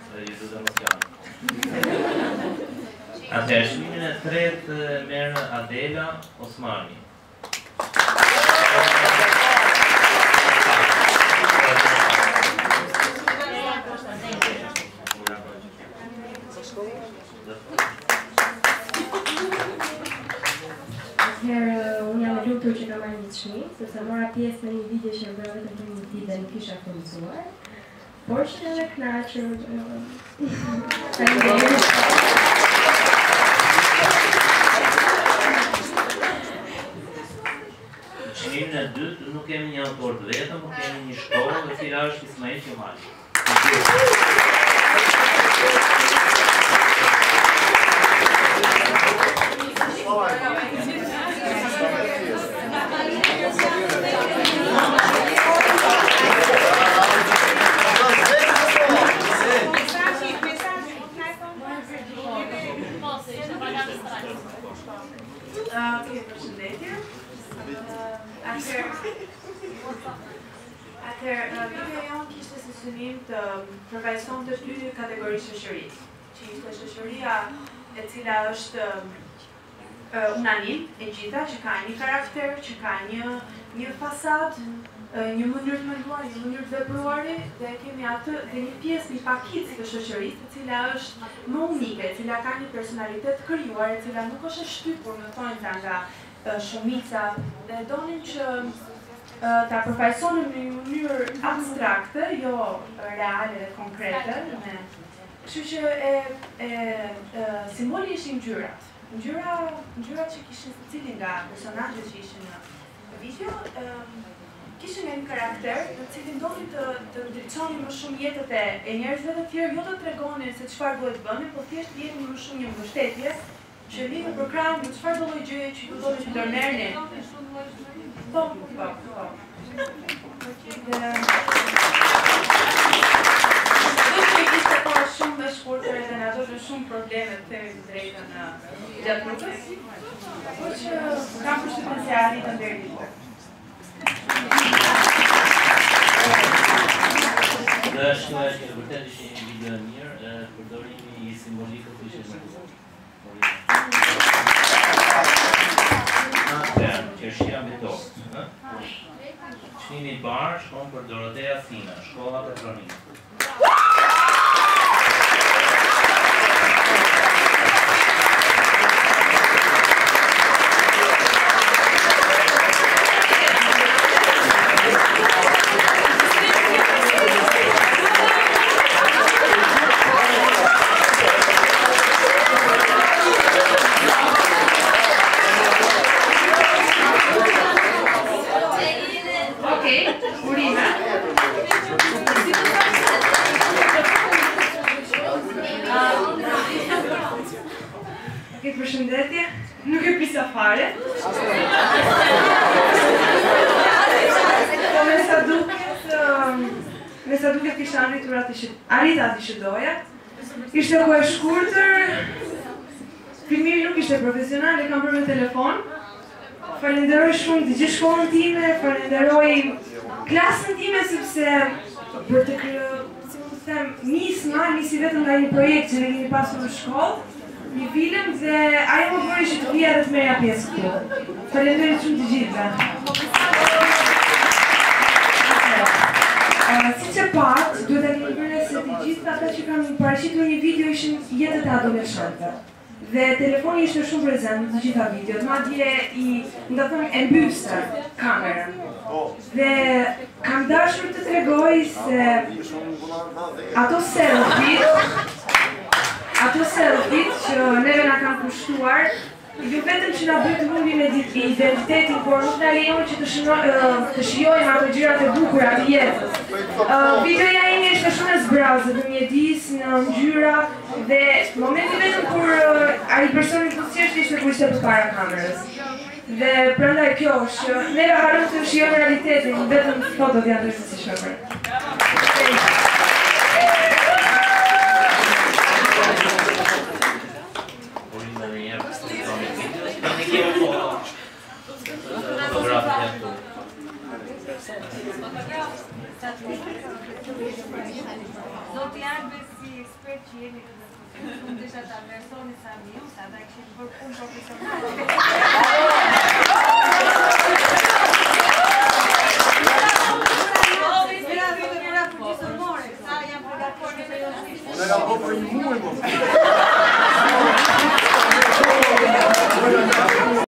ju të emocione. Atëherë, çmimin e tretë merr Adela Osmani. Unë jam e lumtur që kam marrë një çmim, sepse mora pjesë në një video që bëra vetëm për një ditë dhe nuk kisha furnizuar. Por që edhe kënaqur. Faleminderit. Çmimin e dytë nuk kemi një autor të vetëm, por kemi një shkollë e cila është Ismail Qemali. Përshëndetje. Atëherë, videoja jonë kishte si synim të përfaqësonte dy kategori shoqërisë, që ishte shoqëria e cila është unanim, e gjitha, që ka një karakter, që ka një fasadë, një mënyrë të menduar, një mënyrë të vepruari, dhe kemi atë dhe një pjesë, një pakicë të shoqërisë, e cila është më unike, e cila ka një personalitet të krijuar, e cila nuk është e shtypur në thonjza nga shumica, dhe donim që ta përfaqësonim në një mënyrë abstrakte, jo reale dhe konkrete, kështu që simboli ishin ngjyrat. Ngjyrat që kishin secili nga personazhet që ishin në video, kishin një karakter në cilin donin të ndriçonin më shumë jetët e njerëzve të tjerë, jo të tregonin se çfarë duhet bëni, por thjesht të jepnin më shumë një mbështetje, që lidhur për krahun me çfarë do lloj gjëje që ju doni të ndërmerrni. Po. Shumë me shkurtër edhe na do shumë probleme të themi të drejtën gjatë rrugës, por që kam përshtypjen se arritën deri këtu. Dhe është që vërtet ishte një video mirë, përdorimi i simbolikës ishte më të Atëherë, që shqia me tokë. Çmimi i parë shkon për Dorotea Sina, Shkolla Petronik. Përshëndetje, nuk e pisa fare. Po me sa duket kisha arrita aty që doja. Ishte kohë e shkurtër. Primiri nuk ishte profesional, e kam bërë me telefon. Falenderoj shumë të gjithë shkollën time, falenderoj klasën time sepse për të nisi vetëm nga një projekt që ne kemi pasur në shkollë. Një film dhe ajo më bëri që të vija dhe të merja pjesë këtu. Falenderit shumë të gjithëve. Si që pat, duhet e një bërë se të gjithë ata që kam paraqitur një video ishin jetët e adoleshente. Dhe telefoni ishte shumë prezent në të gjitha videot, madje e mbyste kamerën. Dhe kam dashur të tregoj se ato selfie që neve na kanë kushtuar, jo vetëm që na bëjë të humbim identitetin, por nuk na lejon që të shijojmë ato gjërat e bukura të jetës. Videoja ime ishte shumë e zbrazë, në mjedis, në ngjyra, dhe momenti vetëm kur ai personi fuqishëm ishte kur ishte përpara kamerës. Dhe prandaj kjo është që neve harrojmë të shijojmë realitetin, vetëm fotot janë të rëndësishme. Do të janë si ekspert që jeni unë desha ta versoni sa miu, sa ta këshin për punë profesionale. Unë e ka po për një muaj,